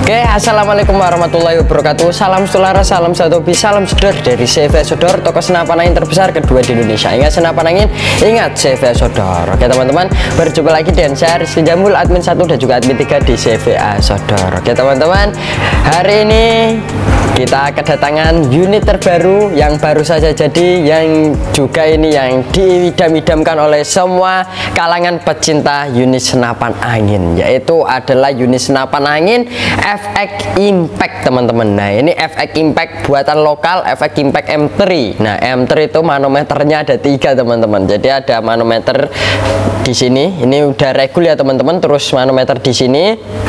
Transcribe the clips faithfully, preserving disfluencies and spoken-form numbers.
Oke, assalamualaikum warahmatullahi wabarakatuh. Salam saudara, salam satu hobi, salam sedor dari C V S Sodor, toko senapan angin terbesar kedua di Indonesia. Ingat senapan angin, ingat C V S Sodor. Oke teman-teman, berjumpa lagi dengan saya Rizky Jamul, admin satu dan juga admin tiga di C V A Sodor. Oke teman-teman, hari ini kita kedatangan unit terbaru yang baru saja jadi, yang juga ini yang diidam-idamkan oleh semua kalangan pecinta unit senapan angin, yaitu adalah unit senapan angin F X Impact teman-teman. Nah ini F X Impact buatan lokal, F X Impact M tiga. Nah M tiga itu manometernya ada tiga teman-teman. Jadi ada manometer di sini, ini udah regul ya teman-teman. Terus manometer di sini,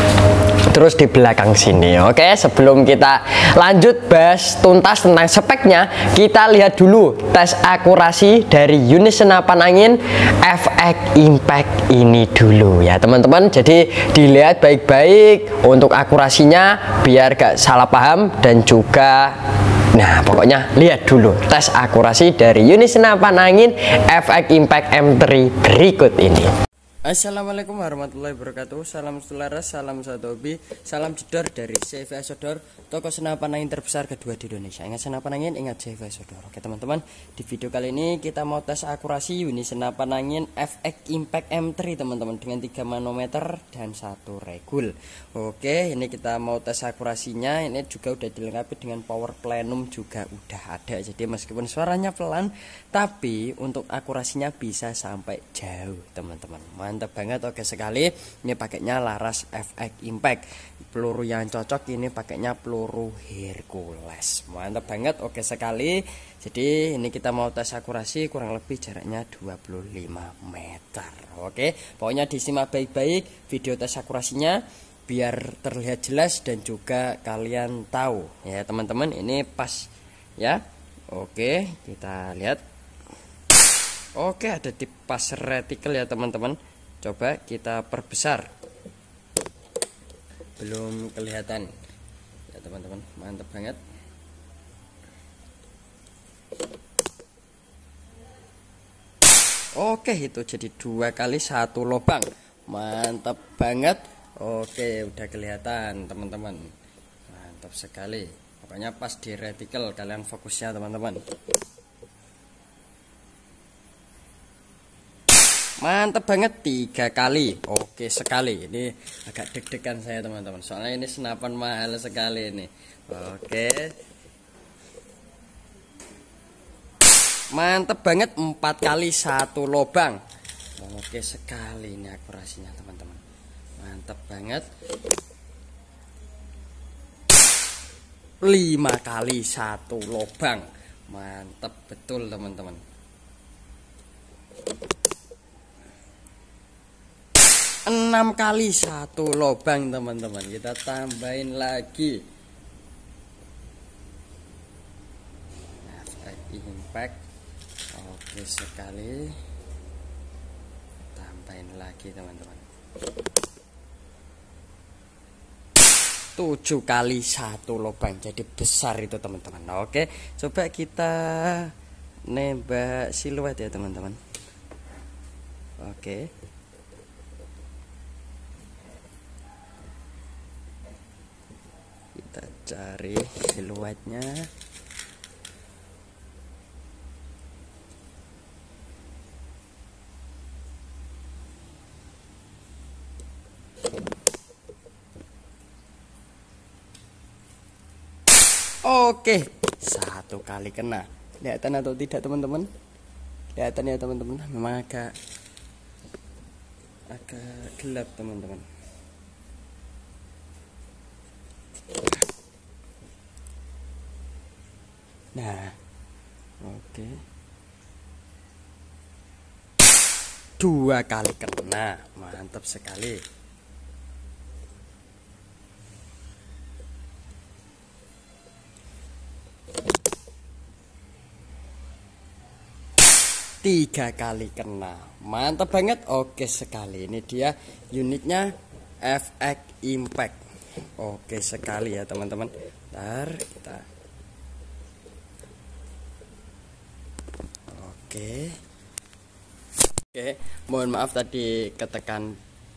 terus di belakang sini. Oke, sebelum kita lanjut bahas tuntas tentang speknya, kita lihat dulu tes akurasi dari unit senapan angin F X Impact ini dulu ya teman-teman. Jadi dilihat baik-baik untuk akurasinya biar gak salah paham, dan juga nah pokoknya lihat dulu tes akurasi dari unit senapan angin F X Impact M tiga berikut ini. Assalamualaikum warahmatullahi wabarakatuh. Salam selaras, salam satu hobi, salam jedor dari C V A Sodor, toko senapan angin terbesar kedua di Indonesia. Ingat senapan angin, ingat C V A Sodor. Oke teman-teman, di video kali ini kita mau tes akurasi unit senapan angin F X Impact M tiga teman-teman, dengan tiga manometer dan satu regul. Oke, ini kita mau tes akurasinya. Ini juga udah dilengkapi dengan power plenum juga udah ada. Jadi meskipun suaranya pelan, tapi untuk akurasinya bisa sampai jauh teman-teman. Mantap banget, oke sekali. Ini pakainya laras F X Impact. Peluru yang cocok ini pakainya peluru Hercules. Mantap banget, oke sekali. Jadi ini kita mau tes akurasi, kurang lebih jaraknya dua puluh lima meter. Oke, pokoknya disimak baik-baik video tes akurasinya biar terlihat jelas dan juga kalian tahu ya teman-teman, ini pas ya. Oke, kita lihat. Oke, ada di pas retikel ya teman-teman. Coba kita perbesar. Belum kelihatan ya teman-teman, mantap banget. Oke, itu jadi dua kali satu lubang, mantap banget. Oke, udah kelihatan teman-teman, mantap sekali. Pokoknya pas di retikel, kalian fokusnya teman-teman. Mantap banget, tiga kali. Oke sekali. Ini agak deg-degan saya teman-teman, soalnya ini senapan mahal sekali ini. Oke, mantap banget, empat kali satu lubang. Oke sekali, ini akurasinya teman-teman, mantap banget. Lima kali satu lubang, mantap betul teman-teman. Enam kali satu lubang teman-teman, kita tambahin lagi. F X Impact, oke sekali, tambahin lagi teman-teman. Tujuh kali satu lubang, jadi besar itu teman-teman. Oke, coba kita nembak siluet ya teman-teman. Oke, kita cari siluetnya. Oke, satu kali kena. Kelihatan atau tidak teman-teman? Kelihatan ya teman-teman, memang agak agak gelap teman-teman. Nah, oke, dua kali kena, mantap sekali. Tiga kali kena, mantap banget, oke sekali. Ini dia unitnya F X Impact, oke sekali ya teman-teman. Ntar kita oke oke mohon maaf tadi ketekan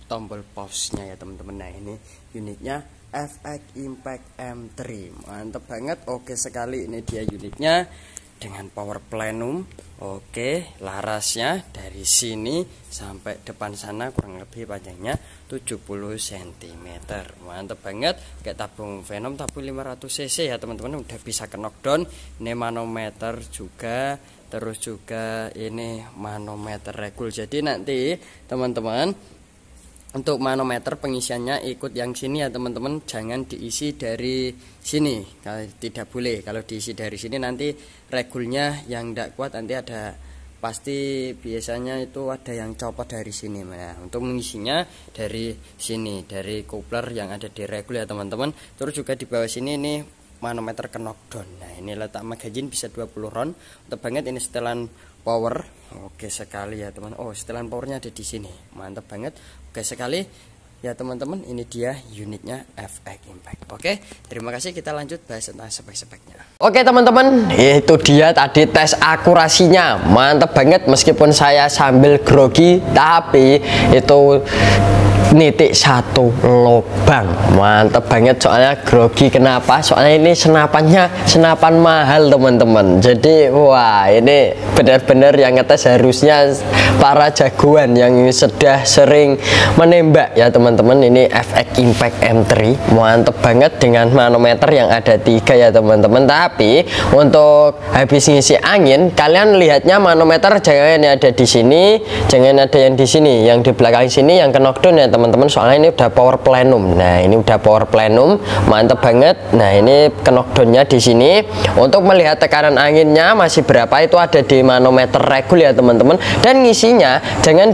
tombol pause-nya ya teman-teman. Nah ini unitnya F X Impact M tiga, mantep banget. Oke sekali, ini dia unitnya dengan power plenum. Oke, larasnya dari sini sampai depan sana kurang lebih panjangnya tujuh puluh sentimeter, mantep banget. Kayak tabung Venom tabung lima ratus cc ya teman-teman, udah bisa ke knockdown. Ini manometer juga, terus juga ini manometer regul. Jadi nanti teman-teman untuk manometer pengisiannya ikut yang sini ya teman-teman, jangan diisi dari sini, tidak boleh. Kalau diisi dari sini nanti regulnya yang tidak kuat, nanti ada pasti biasanya itu ada yang copot dari sini. Nah untuk mengisinya dari sini, dari coupler yang ada di regul ya teman-teman. Terus juga di bawah sini ini manometer ke knockdown. Nah ini letak magazine bisa dua puluh round, mantap banget. Ini setelan power, oke sekali ya teman. Oh setelan powernya ada di sini, mantap banget. Oke sekali ya teman-teman, ini dia unitnya F X Impact. Oke, terima kasih, kita lanjut bahas tentang spek-speknya. Oke teman-teman, itu dia tadi tes akurasinya, mantap banget. Meskipun saya sambil grogi, tapi itu nitik satu lubang, mantep banget. Soalnya grogi kenapa? Soalnya ini senapannya senapan mahal teman-teman. Jadi wah ini benar-benar yang ngetes harusnya para jagoan yang sudah sering menembak ya teman-teman. Ini F X Impact M tiga, mantep banget dengan manometer yang ada tiga ya teman-teman. Tapi untuk habis ngisi angin, kalian lihatnya manometer jangan yang ada di sini, jangan ada yang di sini, yang di belakang sini yang ke knockdown ya teman-teman. Soalnya ini udah power plenum. Nah ini udah power plenum, mantep banget. Nah ini ke knockdownnya di sini. Untuk melihat tekanan anginnya masih berapa itu ada di manometer regul ya teman-teman. Dan ngisinya jangan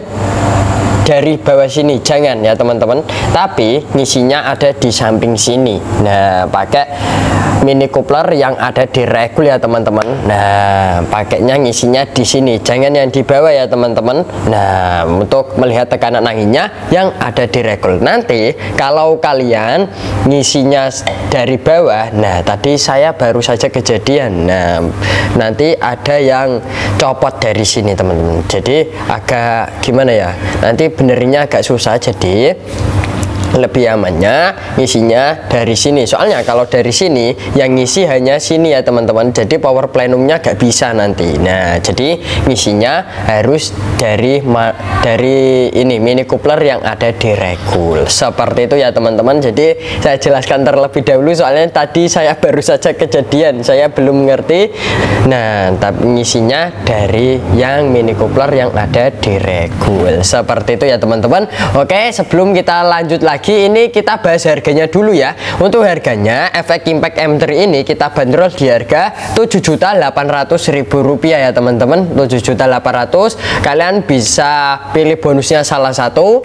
dari bawah sini, jangan ya teman-teman, tapi ngisinya ada di samping sini. Nah pakai mini coupler yang ada di regul ya teman-teman. Nah pakainya ngisinya di sini, jangan yang di bawah ya teman-teman. Nah untuk melihat tekanan anginnya yang ada di regul. Nanti kalau kalian ngisinya dari bawah, nah tadi saya baru saja kejadian. Nah nanti ada yang copot dari sini teman-teman. Jadi agak gimana ya, nanti benerinya agak susah. Jadi lebih amannya ngisinya dari sini. Soalnya kalau dari sini yang ngisi hanya sini ya teman-teman, jadi power plenumnya gak bisa nanti. Nah jadi ngisinya harus dari dari ini mini coupler yang ada di regul, seperti itu ya teman-teman. Jadi saya jelaskan terlebih dahulu, soalnya tadi saya baru saja kejadian, saya belum ngerti. Nah tapi ngisinya dari yang mini coupler yang ada di regul, seperti itu ya teman-teman. Oke, sebelum kita lanjut lagi, ini kita bahas harganya dulu ya. Untuk harganya F X Impact M tiga ini kita bandrol di harga tujuh juta delapan ratus ribu rupiah ya teman-teman. tujuh juta delapan ratus ribu. Kalian bisa pilih bonusnya salah satu.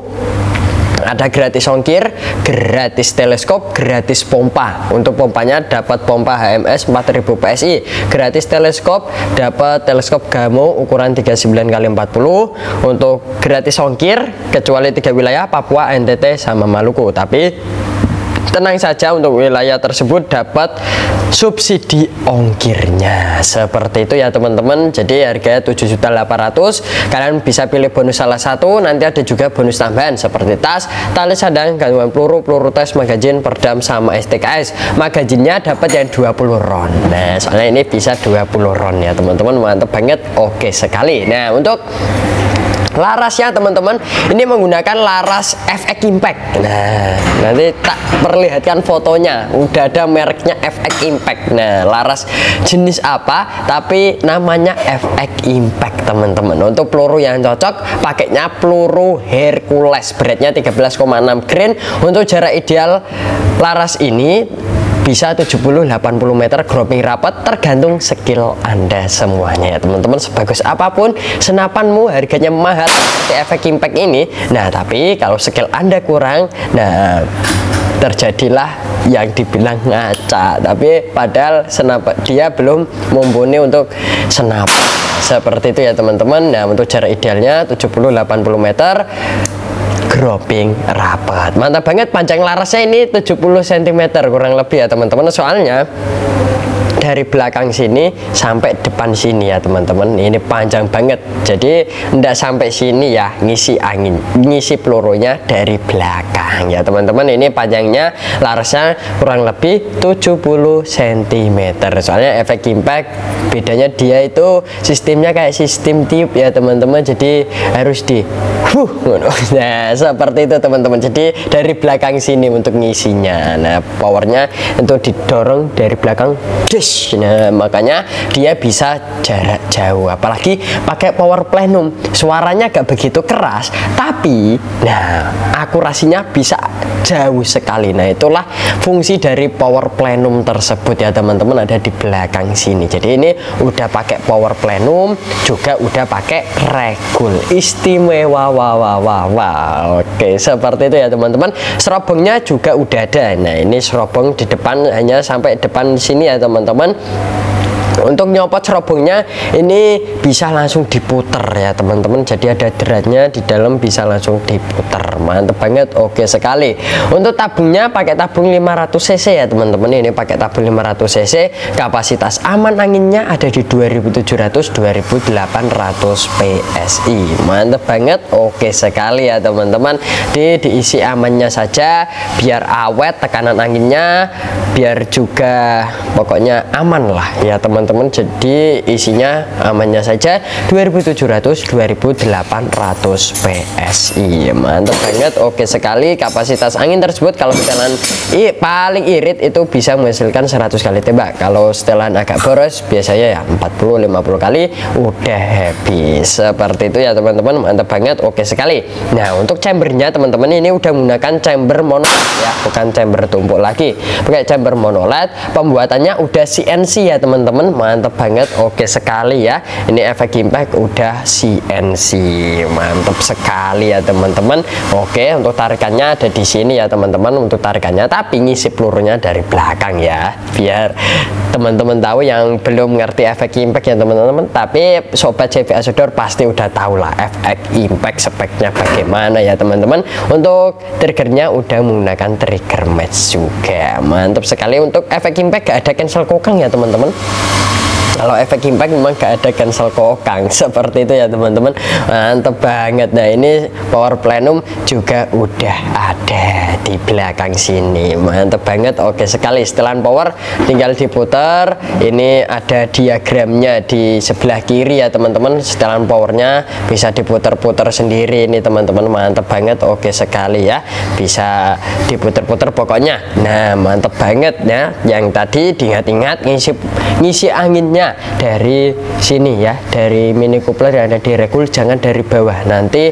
Ada gratis ongkir, gratis teleskop, gratis pompa. Untuk pompanya dapat pompa H M S empat ribu P S I, gratis teleskop dapat teleskop Gamo ukuran tiga puluh sembilan kali empat puluh. Untuk gratis ongkir kecuali tiga wilayah, Papua, N T T sama Maluku. Tapi tenang saja, untuk wilayah tersebut dapat subsidi ongkirnya, seperti itu ya teman-teman. Jadi harganya tujuh juta delapan ratus ribu. Kalian bisa pilih bonus salah satu. Nanti ada juga bonus tambahan seperti tas, tali sadang, gantungan peluru, peluru tes, magazin, perdam, sama S T K S. Magazinnya dapat yang dua puluh round. Nah soalnya ini bisa dua puluh round ya teman-teman, mantap banget. Oke sekali. Nah untuk larasnya teman-teman, ini menggunakan laras F X Impact. Nah nanti tak perlihatkan fotonya, udah ada mereknya F X Impact. Nah laras jenis apa, tapi namanya F X Impact teman-teman. Untuk peluru yang cocok, pakainya peluru Hercules, beratnya tiga belas koma enam grain. Untuk jarak ideal laras ini bisa tujuh puluh sampai delapan puluh meter, grouping rapat, tergantung skill Anda semuanya ya teman-teman. Sebagus apapun senapanmu, harganya mahal seperti F X Impact ini. Nah tapi kalau skill Anda kurang, nah terjadilah yang dibilang ngaca. Tapi padahal senapan dia belum mumpuni untuk senapan, seperti itu ya teman-teman. Nah untuk jarak idealnya tujuh puluh sampai delapan puluh meter, grouping rapat, mantap banget. Panjang larasnya ini tujuh puluh sentimeter kurang lebih ya teman-teman. Soalnya dari belakang sini sampai depan sini ya teman-teman, ini panjang banget, jadi ndak sampai sini ya ngisi angin, ngisi pelurunya dari belakang ya teman-teman. Ini panjangnya larasnya kurang lebih tujuh puluh sentimeter, soalnya efek impact bedanya dia itu sistemnya kayak sistem tiup ya teman-teman, jadi harus di huh, nah seperti itu teman-teman. Jadi dari belakang sini untuk ngisinya, nah powernya itu didorong dari belakang, dish. Nah makanya dia bisa jarak jauh, apalagi pakai power plenum, suaranya gak begitu keras tapi nah akurasinya bisa jauh sekali. Nah itulah fungsi dari power plenum tersebut ya teman-teman, ada di belakang sini. Jadi ini udah pakai power plenum, juga udah pakai regul, istimewa. Wah wah wah wah. Oke seperti itu ya teman-teman. Serobongnya juga udah ada. Nah ini serobong di depan, hanya sampai depan sini ya teman-teman. Untuk nyopot serobongnya ini bisa langsung diputer ya teman-teman, jadi ada dratnya di dalam, bisa langsung diputer, mantep banget, oke sekali. Untuk tabungnya pakai tabung lima ratus cc ya teman-teman, ini pakai tabung lima ratus cc, kapasitas aman anginnya ada di dua ribu tujuh ratus dua ribu delapan ratus P S I, mantep banget, oke sekali ya teman-teman. Di diisi amannya saja biar awet tekanan anginnya, biar juga pokoknya aman lah ya teman-teman. Teman-teman, jadi isinya amannya saja dua ribu tujuh ratus dua ribu delapan ratus P S I, mantap banget, oke sekali. Kapasitas angin tersebut kalau setelan i, paling irit itu bisa menghasilkan seratus kali tembak, kalau setelan agak boros biasanya ya empat puluh lima puluh kali udah habis, seperti itu ya teman-teman, mantap banget, oke sekali. Nah untuk chambernya teman-teman, ini udah menggunakan chamber monoled ya, bukan chamber tumpuk lagi, pakai chamber monoled, pembuatannya udah C N C ya teman-teman, mantap banget, oke sekali ya. Ini efek impact udah C N C, mantap sekali ya teman-teman. Oke, untuk tarikannya ada di sini ya teman-teman, untuk tarikannya, tapi ngisi pelurunya dari belakang ya, biar teman-teman tahu yang belum ngerti efek impact ya teman-teman. Tapi sobat C V Outdoor pasti udah tahu lah efek impact speknya bagaimana ya teman-teman. Untuk triggernya udah menggunakan trigger match juga, mantap sekali. Untuk efek impact gak ada cancel kokang ya teman-teman. Kalau efek impact memang gak ada cancel kokang, seperti itu ya teman-teman, mantep banget. Nah ini power plenum juga udah ada di belakang sini, mantep banget, oke sekali. Setelan power tinggal diputar, ini ada diagramnya di sebelah kiri ya teman-teman. Setelan powernya bisa diputar-putar sendiri ini teman-teman, mantep banget, oke sekali ya, bisa diputar-putar pokoknya. Nah mantep banget ya. Yang tadi diingat-ingat ngisi ngisi anginnya dari sini ya, dari mini coupler yang ada di regul, jangan dari bawah, nanti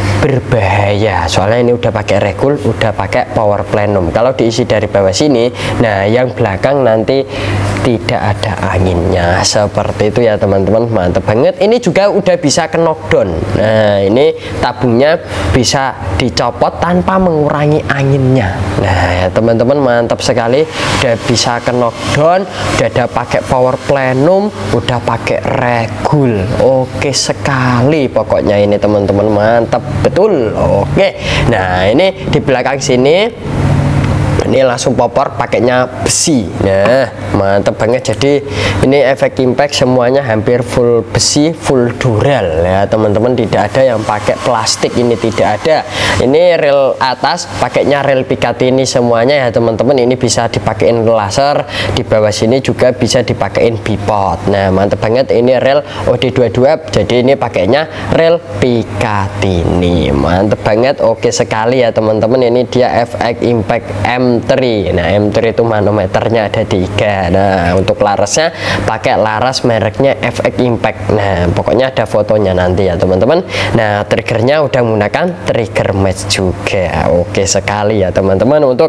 berbahaya, soalnya ini udah pakai regul, udah pakai power plenum. Kalau diisi dari bawah sini, nah yang belakang nanti tidak ada anginnya, seperti itu ya teman-teman, mantap banget. Ini juga udah bisa ke knockdown. Nah ini tabungnya bisa dicopot tanpa mengurangi anginnya. Nah ya teman-teman, mantap sekali, udah bisa ke knockdown, udah ada pakai power plenum, udah pakai regul, oke sekali pokoknya ini teman-teman, mantap betul. Oke, nah ini di belakang sini ini langsung popor pakainya besi. Nah mantap banget, jadi ini efek impact semuanya hampir full besi, full dural ya teman-teman, tidak ada yang pakai plastik, ini tidak ada. Ini rel atas pakainya rel Picatinny semuanya ya teman-teman, ini bisa dipakein laser, di bawah sini juga bisa dipakein bipod. Nah mantap banget, ini rel O D dua puluh dua, jadi ini pakainya rel Picatinny, mantap banget, oke sekali ya teman-teman. Ini dia efek impact M tiga. Nah M tiga itu manometernya ada tiga. Nah untuk larasnya pakai laras mereknya efek impact. Nah pokoknya ada fotonya nanti ya teman-teman. Nah triggernya udah menggunakan trigger match juga, oke sekali ya teman-teman. Untuk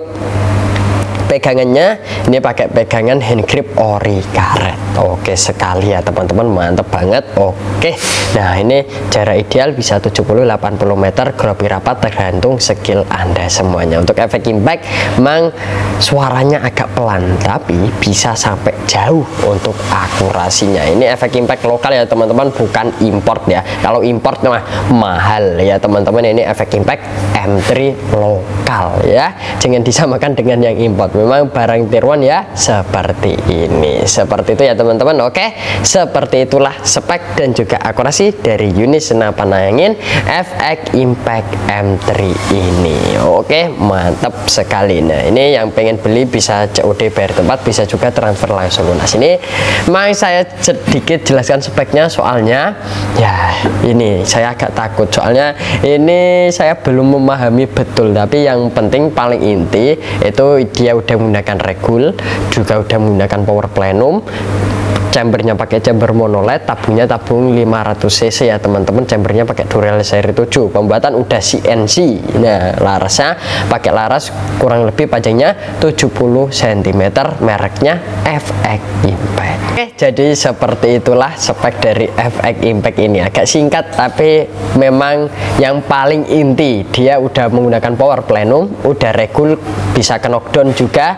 pegangannya ini pakai pegangan hand grip ori karet, oke sekali ya teman-teman, mantep banget. Oke, nah ini jarak ideal bisa tujuh puluh sampai delapan puluh meter, gropi rapat tergantung skill anda semuanya. Untuk efek impact memang suaranya agak pelan tapi bisa sampai jauh untuk akurasinya. Ini efek impact lokal ya teman-teman, bukan import ya. Kalau import mah mahal ya teman-teman, ini efek impact M tiga lokal ya, jangan disamakan dengan yang import. Memang barang tier one ya seperti ini, seperti itu ya teman-teman. Oke, seperti itulah spek dan juga akurasi dari unit senapan angin F X Impact M tiga ini. Oke, mantap sekali. Nah, ini yang pengen beli bisa C O D bayar tempat, bisa juga transfer langsung lunas. Ini mau saya sedikit jelaskan speknya, soalnya ya ini saya agak takut, soalnya ini saya belum memahami betul. Tapi yang penting paling inti itu dia udah menggunakan regul, juga udah menggunakan power plenum, chambernya pakai chamber monoled, tabungnya tabung lima ratus cc ya teman-teman, chambernya pakai Durel seri tujuh, pembuatan udah C N C. Nah, larasnya pakai laras kurang lebih panjangnya tujuh puluh sentimeter, mereknya F X Impact. Oke, jadi seperti itulah spek dari F X Impact ini, agak singkat tapi memang yang paling inti dia udah menggunakan power plenum, udah regul, bisa ke knockdown juga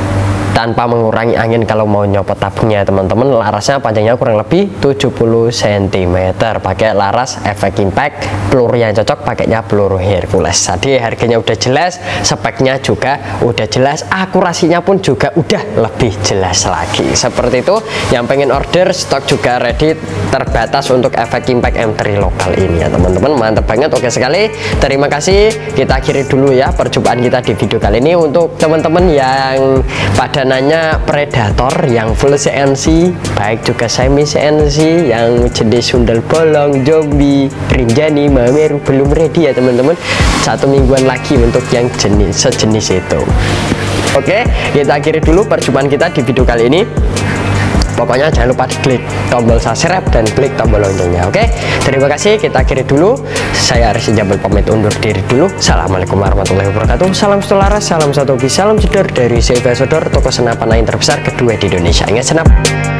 tanpa mengurangi angin kalau mau nyopot tabungnya teman-teman. Larasnya panjangnya kurang lebih tujuh puluh sentimeter, pakai laras F X Impact, peluru yang cocok pakainya peluru Hercules. Tadi harganya udah jelas, speknya juga udah jelas, akurasinya pun juga udah lebih jelas lagi. Seperti itu, yang pengen order stok juga ready, terbatas untuk F X Impact M tiga lokal ini ya teman-teman. Mantap banget, oke sekali. Terima kasih, kita akhiri dulu ya perjumpaan kita di video kali ini. Untuk teman-teman yang pada nanya Predator yang full C N C, baik juga semi C N C, yang jenis sundel bolong, zombie, rinjani, mameru belum ready ya teman-teman. Satu mingguan lagi untuk yang jenis sejenis itu. Oke, kita akhiri dulu perjumpaan kita di video kali ini. Pokoknya jangan lupa diklik tombol subscribe dan klik tombol loncengnya. Oke, terima kasih, kita akhiri dulu. Saya Aris Jambal pamit undur diri dulu. Assalamualaikum warahmatullahi wabarakatuh. Salam selaras, salam satu hobi, salam jedor dari C V Sodor, toko senapan angin terbesar kedua di Indonesia. Ingat senap.